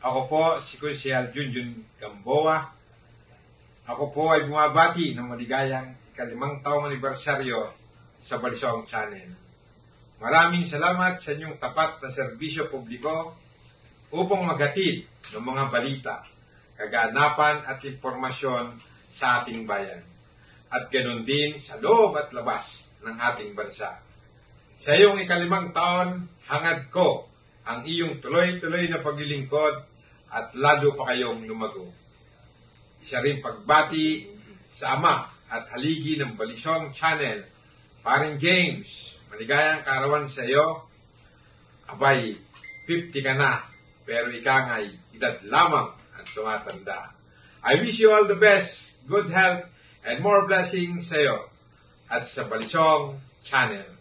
Ako po si Kunsehal Junjun Gamboa. Ako po ay bumabati ng maligayang ika-5 taong anibersaryo sa Balisong Channel. Maraming salamat sa inyong tapat na serbisyo publiko upang maghatid ng mga balita, kaganapan at impormasyon sa ating bayan. At ganoon din sa loob at labas ng ating bansa. Sa iyong ika-5 taon, hangad ko ang iyong tuloy-tuloy na paglilingkod at lalo pa kayong lumago. Isa rin pagbati sa ama at haligi ng Balisong Channel, Paring James. Maligayang kaarawan sa iyo. Abay, 50 ka na, pero ika nga'y edad lamang ang tumatanda. I wish you all the best, good health, and more blessings sa iyo at sa Balisong Channel.